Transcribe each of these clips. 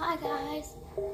Hi guys.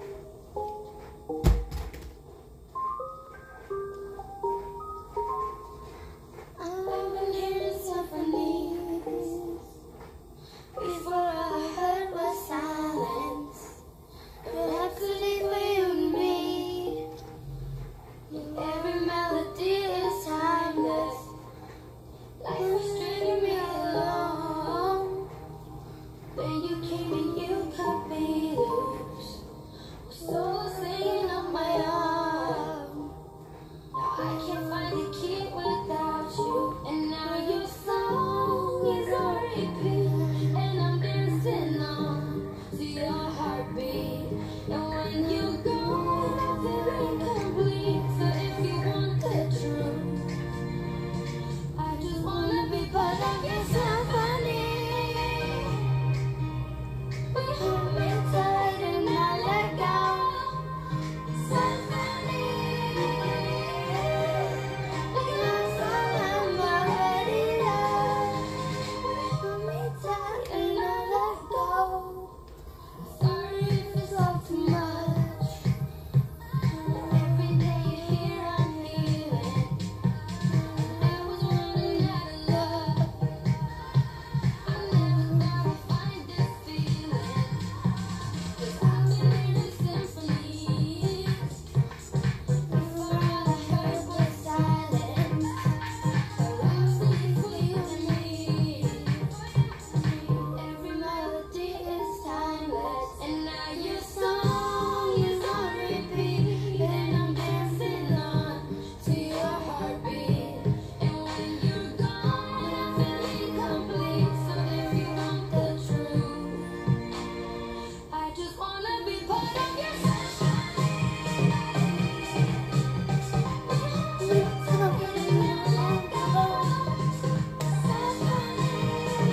I've been hearing symphonies. Before I heard was silence. Perhaps it for you and me. Every melody is timeless. Life was stringing me along. Then you came and you cut me loose. So singing on my own. Now I can't find a key without you. And now your song is on repeat. And I'm dancing on to your heartbeat. And when you go, I feel incomplete. So if you want the truth, I just wanna be part of your symphony. Hold me tight and not let go. Symphony, like a song on my radio. Hold me tight and not let go. Sorry if it's all too much. Every day you're here, I'm healing. I was running out of love. I never thought I'd find this feeling. 'Cause I've been hearing symphonies. Before all I heard was silence. A rhapsody for you and me. Every melody is timeless. And now your song is on repeat. And I'm dancing on to your heartbeat. And when you're gone, I feel incomplete. So if you want the truth, I just wanna be part of your symphony. We're talking and let go. Symphony,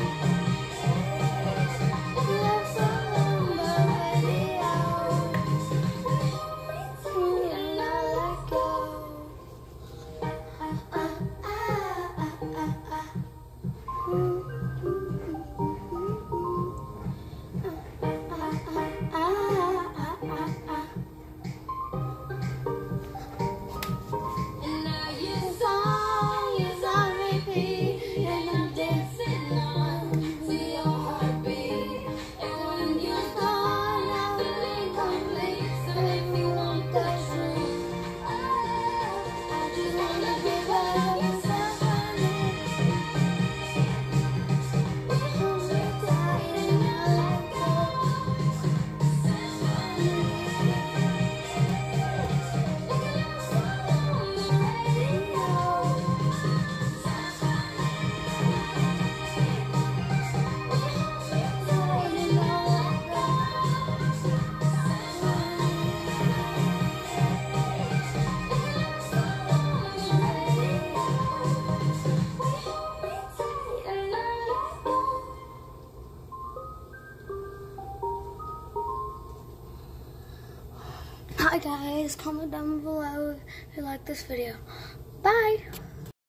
love song on the radio. Hold me tight and not let go. And now your song is on repeat. And I'm dancing on to your heartbeat. And when you're gone, I feel incomplete. So if you want the truth, I just wanna be part of your symphony. Hold me tight and not let go. Symphony, like a love song on the radio. Symphony, hold me tight and not let go. Symphony, like a love song on the radio. Hold me tight and not let go. Hi guys, comment down below if you like this video. Bye!